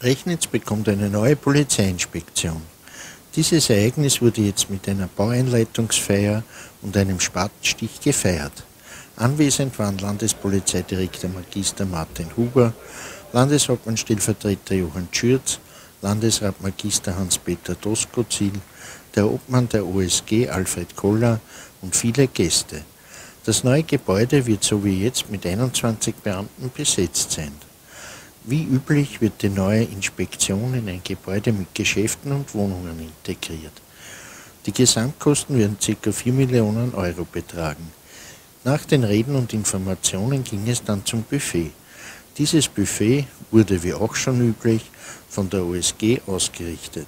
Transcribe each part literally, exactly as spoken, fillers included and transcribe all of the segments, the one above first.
Rechnitz bekommt eine neue Polizeiinspektion. Dieses Ereignis wurde jetzt mit einer Baueinleitungsfeier und einem Spatenstich gefeiert. Anwesend waren Landespolizeidirektor Magister Martin Huber, Landeshauptmann-Stellvertreter Johann Schürz, Landesrat Magister Hans-Peter Doskozil, der Obmann der O S G Alfred Koller und viele Gäste. Das neue Gebäude wird so wie jetzt mit einundzwanzig Beamten besetzt sein. Wie üblich wird die neue Inspektion in ein Gebäude mit Geschäften und Wohnungen integriert. Die Gesamtkosten werden ca. vier Millionen Euro betragen. Nach den Reden und Informationen ging es dann zum Buffet. Dieses Buffet wurde, wie auch schon üblich, von der O S G ausgerichtet.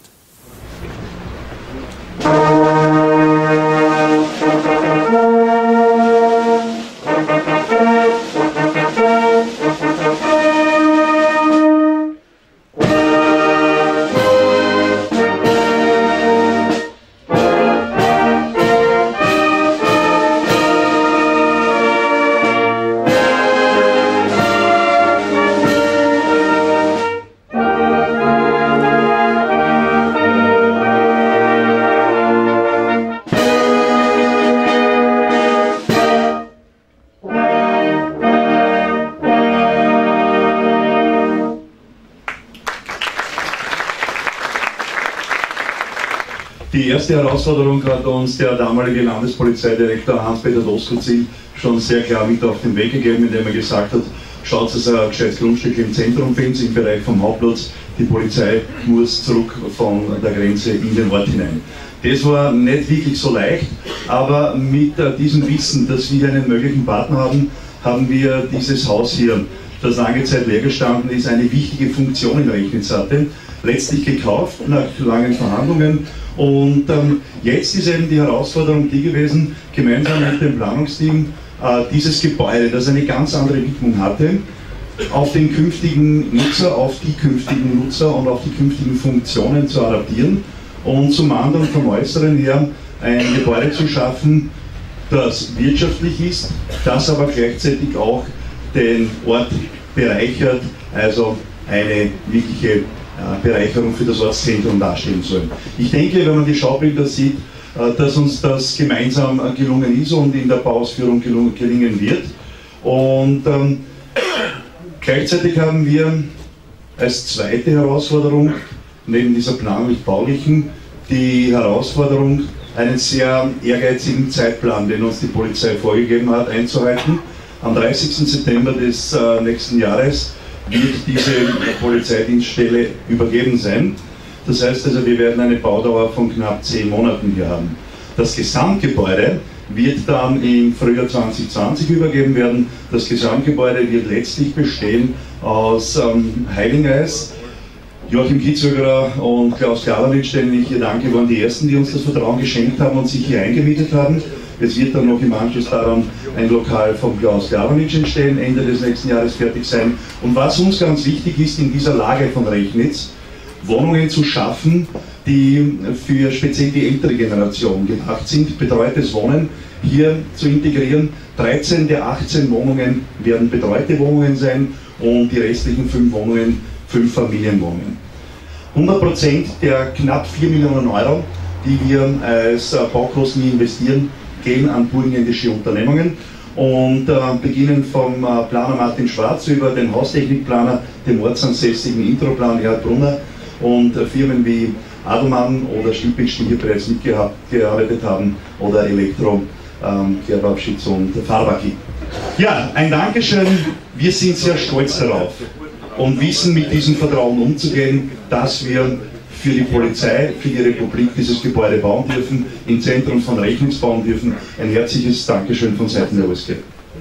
Die erste Herausforderung hat uns der damalige Landespolizeidirektor Hans-Peter Doskozil schon sehr klar mit auf den Weg gegeben, indem er gesagt hat, schaut, dass er ein gescheites Grundstück im Zentrum findet, im Bereich vom Hauptplatz. Die Polizei muss zurück von der Grenze in den Ort hinein. Das war nicht wirklich so leicht, aber mit äh, diesem Wissen, dass wir einen möglichen Partner haben, haben wir dieses Haus hier, das lange Zeit leer gestanden ist, eine wichtige Funktion in Rechnitz hatte, letztlich gekauft nach langen Verhandlungen. Und ähm, jetzt ist eben die Herausforderung die gewesen, gemeinsam mit dem Planungsteam äh, dieses Gebäude, das eine ganz andere Widmung hatte, auf den künftigen Nutzer, auf die künftigen Nutzer und auf die künftigen Funktionen zu adaptieren und zum anderen vom Äußeren her ein Gebäude zu schaffen, das wirtschaftlich ist, das aber gleichzeitig auch den Ort bereichert, also eine wirkliche Bereicherung für das Ortszentrum darstellen soll. Ich denke, wenn man die Schaubilder sieht, dass uns das gemeinsam gelungen ist und in der Bauausführung gelingen wird. Und ähm, gleichzeitig haben wir als zweite Herausforderung, neben dieser planlich-baulichen, die Herausforderung, einen sehr ehrgeizigen Zeitplan, den uns die Polizei vorgegeben hat, einzuhalten. Am dreißigsten September des äh, nächsten Jahres wird diese Polizeidienststelle übergeben sein. Das heißt also, wir werden eine Baudauer von knapp zehn Monaten hier haben. Das Gesamtgebäude wird dann im Frühjahr zwanzig zwanzig übergeben werden. Das Gesamtgebäude wird letztlich bestehen aus ähm, Heilingeis. Joachim Kitzögerer und Klaus Klavernitsch, denen ich hier danke, waren die Ersten, die uns das Vertrauen geschenkt haben und sich hier eingemietet haben. Es wird dann noch im Anschluss daran ein Lokal von Klaus Klavernitsch entstehen, Ende des nächsten Jahres fertig sein. Und was uns ganz wichtig ist, in dieser Lage von Rechnitz, Wohnungen zu schaffen, die für speziell die ältere Generation gedacht sind, betreutes Wohnen hier zu integrieren. dreizehn der achtzehn Wohnungen werden betreute Wohnungen sein und die restlichen fünf Wohnungen fünf Familienwohnungen. hundert Prozent der knapp vier Millionen Euro, die wir als Baukosten investieren, gehen an burgenländische Unternehmungen und äh, beginnen vom äh, Planer Martin Schwarz über den Haustechnikplaner, dem ortsansässigen Introplan Erhard Brunner und äh, Firmen wie Adelmann oder Stipitz, die hier bereits mitgearbeitet haben, oder Elektro, ähm, Kerbabschitz und Farbaki. Ja, ein Dankeschön, wir sind sehr stolz darauf und wissen mit diesem Vertrauen umzugehen, dass wir für die Polizei, für die Republik dieses Gebäude bauen dürfen, im Zentrum von Rechnitz bauen dürfen. Ein herzliches Dankeschön von Seiten der O S G.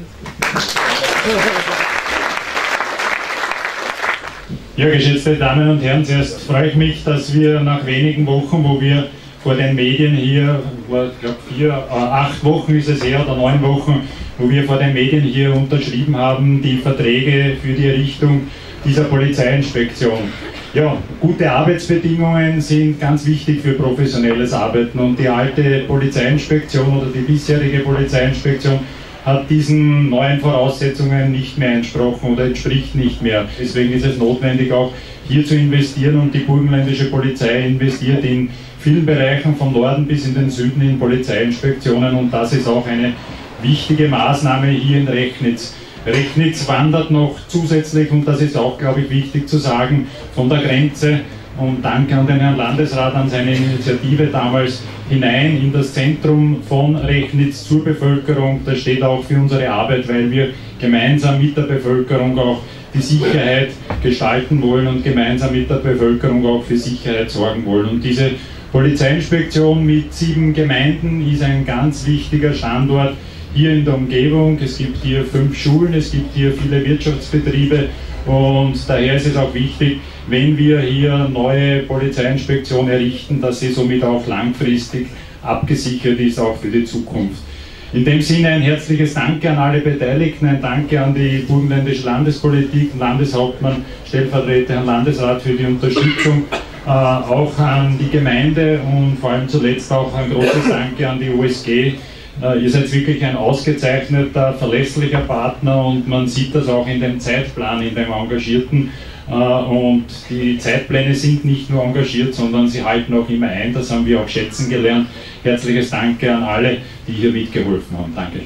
Ja, geschätzte Damen und Herren, zuerst freue ich mich, dass wir nach wenigen Wochen, wo wir vor den Medien hier, ich glaube vier, äh, acht Wochen ist es her, oder neun Wochen, wo wir vor den Medien hier unterschrieben haben, die Verträge für die Errichtung dieser Polizeiinspektion. Ja, gute Arbeitsbedingungen sind ganz wichtig für professionelles Arbeiten und die alte Polizeiinspektion oder die bisherige Polizeiinspektion hat diesen neuen Voraussetzungen nicht mehr entsprochen oder entspricht nicht mehr. Deswegen ist es notwendig, auch hier zu investieren, und die burgenländische Polizei investiert in vielen Bereichen vom Norden bis in den Süden in Polizeiinspektionen, und das ist auch eine wichtige Maßnahme hier in Rechnitz. Rechnitz wandert noch zusätzlich, und das ist auch, glaube ich, wichtig zu sagen, von der Grenze, und danke an den Herrn Landesrat, an seine Initiative damals, hinein in das Zentrum von Rechnitz zur Bevölkerung. Das steht auch für unsere Arbeit, weil wir gemeinsam mit der Bevölkerung auch die Sicherheit gestalten wollen und gemeinsam mit der Bevölkerung auch für Sicherheit sorgen wollen. Und diese Polizeiinspektion mit sieben Gemeinden ist ein ganz wichtiger Standort hier in der Umgebung. Es gibt hier fünf Schulen, es gibt hier viele Wirtschaftsbetriebe, und daher ist es auch wichtig, wenn wir hier neue Polizeiinspektionen errichten, dass sie somit auch langfristig abgesichert ist, auch für die Zukunft. In dem Sinne ein herzliches Danke an alle Beteiligten, ein Danke an die burgenländische Landespolitik, Landeshauptmann, Stellvertreter, Herrn Landesrat für die Unterstützung, äh, auch an die Gemeinde und vor allem zuletzt auch ein großes Danke an die O S G. Äh, ihr seid wirklich ein ausgezeichneter, verlässlicher Partner, und man sieht das auch in dem Zeitplan, in dem engagierten. Und die Zeitpläne sind nicht nur engagiert, sondern sie halten auch immer ein. Das haben wir auch schätzen gelernt. Herzliches Danke an alle, die hier mitgeholfen haben. Danke.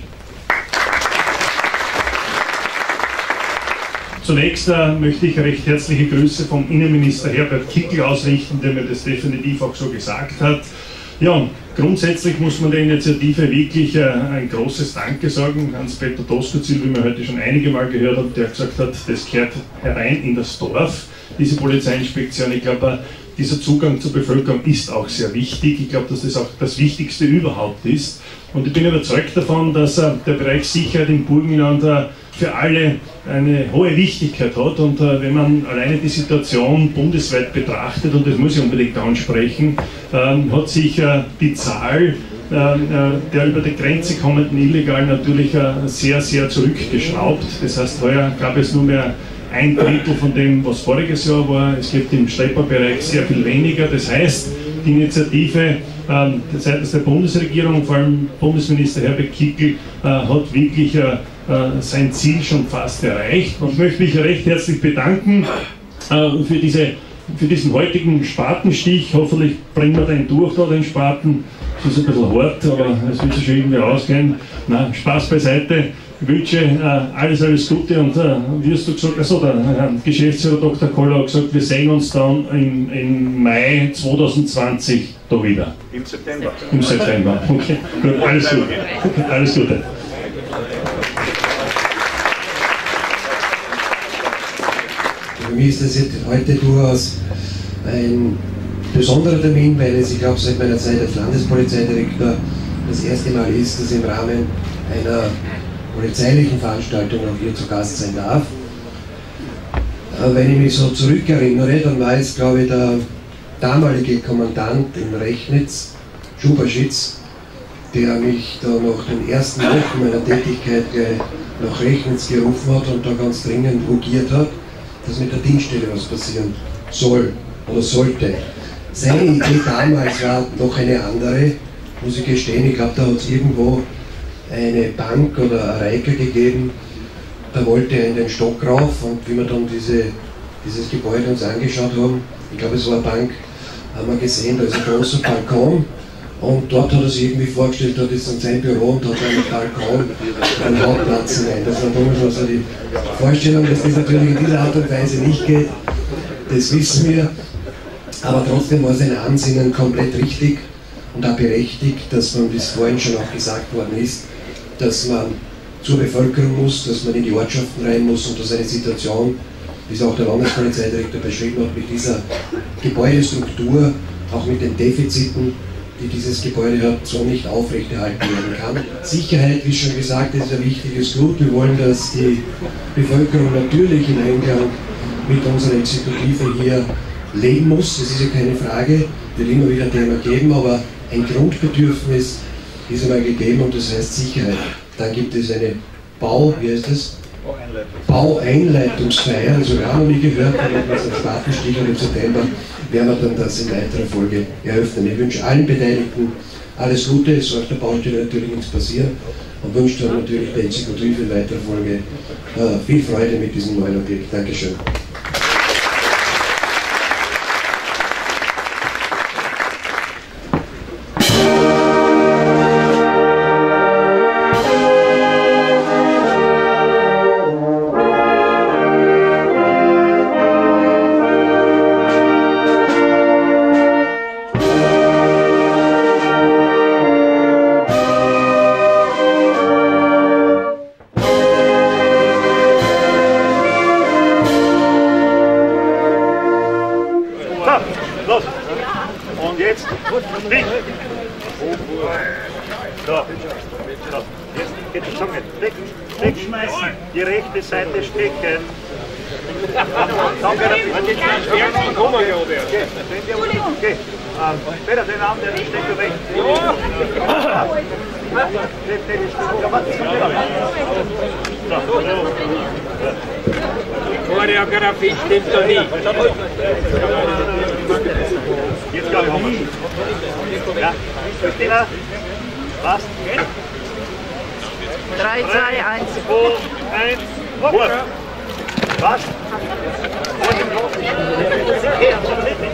Zunächst äh, möchte ich recht herzliche Grüße vom Innenminister Herbert Kickl ausrichten, der mir das definitiv auch so gesagt hat. Ja, und grundsätzlich muss man der Initiative wirklich äh, ein großes Danke sagen. Hans-Peter Doskozil, wie wir heute schon einige Mal gehört haben, der gesagt hat, das gehört herein in das Dorf, diese Polizeiinspektion. Ich glaube, dieser Zugang zur Bevölkerung ist auch sehr wichtig. Ich glaube, dass das auch das Wichtigste überhaupt ist. Und ich bin überzeugt davon, dass äh, der Bereich Sicherheit im Burgenland äh, für alle eine hohe Wichtigkeit hat. Und äh, wenn man alleine die Situation bundesweit betrachtet, und das muss ich unbedingt ansprechen, äh, hat sich äh, die Zahl äh, der über die Grenze kommenden Illegalen natürlich äh, sehr, sehr zurückgeschraubt. Das heißt, heuer gab es nur mehr ein Drittel von dem, was voriges Jahr war. Es gibt im Schlepperbereich sehr viel weniger. Das heißt, die Initiative äh, seitens der Bundesregierung, vor allem Bundesminister Herbert Kickl, äh, hat wirklich äh, sein Ziel schon fast erreicht. Und ich möchte mich recht herzlich bedanken äh, für, diese, für diesen heutigen Spatenstich. Hoffentlich bringen wir den durch, da, den Spaten. Es ist ein bisschen hart, aber es wird sich schon irgendwie ausgehen. Na, Spaß beiseite. Ich wünsche äh, alles, alles Gute, und äh, wie hast du gesagt, also der Herr Geschäftsführer Doktor Koller hat gesagt, wir sehen uns dann im, im Mai zweitausendzwanzig da wieder. Im September. Im September, okay. Gut, alles Gute. Alles Gute. Für mich ist das jetzt heute durchaus ein besonderer Termin, weil es, ich glaube, seit meiner Zeit als Landespolizeidirektor das erste Mal ist, dass ich im Rahmen einer polizeilichen Veranstaltung auch hier zu Gast sein darf. Wenn ich mich so zurückerinnere, dann war es, glaube ich, der damalige Kommandant in Rechnitz, Schuberschitz, der mich da nach den ersten Wochen meiner Tätigkeit nach Rechnitz gerufen hat und da ganz dringend urgiert hat, dass mit der Dienststelle was passieren soll oder sollte. Seine Idee damals war noch eine andere, muss ich gestehen. Ich glaube, da hat es irgendwo eine Bank oder eine Reike gegeben, da wollte er in den Stock rauf, und wie wir dann diese, dieses Gebäude uns angeschaut haben, ich glaube, es war eine Bank, haben wir gesehen, da ist ein großer Balkon, und dort hat er sich irgendwie vorgestellt, dort ist dann sein Büro und hat einen Balkon einen Hauptplatz hinein. Das war damals schon so die Vorstellung, dass das natürlich in dieser Art und Weise nicht geht, das wissen wir, aber trotzdem war sein Ansinnen komplett richtig und auch berechtigt, dass man, wie es vorhin schon auch gesagt worden ist, dass man zur Bevölkerung muss, dass man in die Ortschaften rein muss, und dass eine Situation, wie es auch der Landespolizeidirektor beschrieben hat, mit dieser Gebäudestruktur, auch mit den Defiziten, die dieses Gebäude hat, so nicht aufrechterhalten werden kann. Sicherheit, wie schon gesagt, ist ein wichtiges Gut. Wir wollen, dass die Bevölkerung natürlich in Einklang mit unserer Exekutive hier leben muss. Das ist ja keine Frage, wird immer wieder ein Thema geben, aber ein Grundbedürfnis ist einmal gegeben, und das heißt Sicherheit. Dann gibt es eine Bau, wie heißt das? Baueinleitungsfeier, also wir haben noch nie gehört, aber mit unserem Spatenstich und im September werden wir dann das in weiterer Folge eröffnen. Ich wünsche allen Beteiligten alles Gute, es soll auf der Baustelle natürlich nichts passieren, und wünsche dann natürlich der Exekutive in weiterer Folge äh, viel Freude mit diesem neuen Objekt. Dankeschön. Los! Und jetzt, dich! So, so, jetzt geht die Zunge. Weg, weg, die rechte Seite stecken. Danke, komm mal hier oben. Okay, Peter, den Arm, den steck du weg. Ja! Choreografie stimmt doch nicht. Jetzt glaube ich, haben wir es. Ja, Christina, passt. drei, zwei, eins. zwei, eins, Wurf. Was? Okay,